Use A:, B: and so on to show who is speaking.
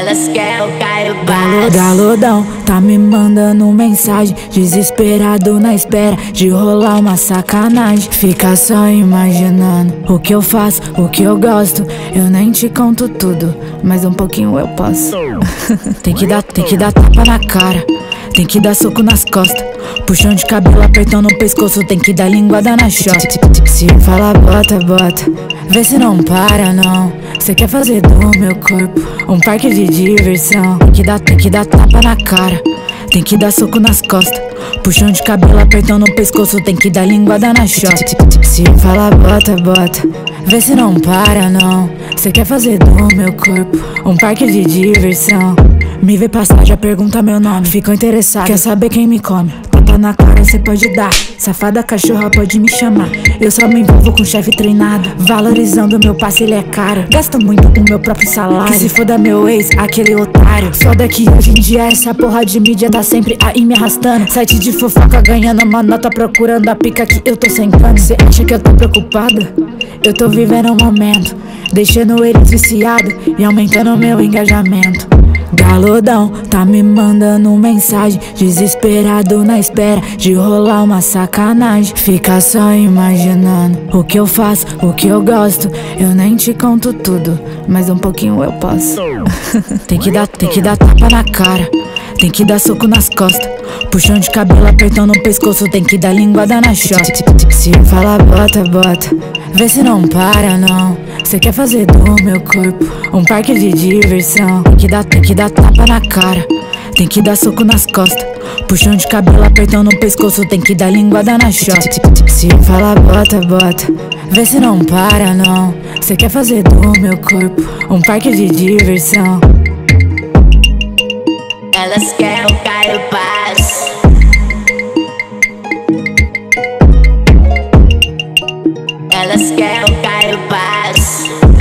A: Elas querem o Caio
B: Galudão, tá me mandando mensagem, desesperado na espera de rolar uma sacanagem. Fica só imaginando o que eu faço, o que eu gosto. Eu nem te conto tudo, mas um pouquinho eu posso. Tem que dar tapa na cara, tem que dar soco nas costas, puxão de cabelo apertando o pescoço, tem que dar linguada na chota. Se eu falar bota, vê se não para não. Cê quer fazer do meu corpo um parque de diversão. Tem que dar tapa na cara, tem que dar soco nas costas, puxão de cabelo apertando o pescoço, tem que dar linguada na chota. Se eu falar bota, vê se não para não. Cê quer fazer do meu corpo um parque de diversão. Me vê passar, já pergunta meu nome, ficou interessado, quer saber quem me come. Tapa na cara cê pode dar, safada cachorra pode me chamar. Eu só me envolvo com chefe treinado, valorizando meu passe, ele é caro. Gasto muito com meu próprio salário, que se foda meu ex, aquele otário. Só daqui hoje em dia essa porra de mídia tá sempre aí me arrastando. Site de fofoca ganhando uma nota, procurando a pica que eu tô sem cano. Cê acha que eu tô preocupada? Eu tô vivendo um momento, deixando eles viciado e aumentando meu engajamento. Galudão, tá me mandando mensagem, desesperado na espera de rolar uma sacanagem. Fica só imaginando o que eu faço, o que eu gosto. Eu nem te conto tudo, mas um pouquinho eu posso. Tem que dar tapa na cara, tem que dar soco nas costas, puxão de cabelo apertando o pescoço, tem que dar linguada na chota. Se eu falar bota, vê se não para não. Cê quer fazer do meu corpo um parque de diversão. Tem que dar tapa na cara, tem que dar soco nas costas, puxão de cabelo apertando o pescoço, tem que dar linguada na chota. Se eu falar bota, vê se não para não. Cê quer fazer do meu corpo um parque de diversão.
A: Elas querem o Caio Paz. Elas querem o Caio Paz.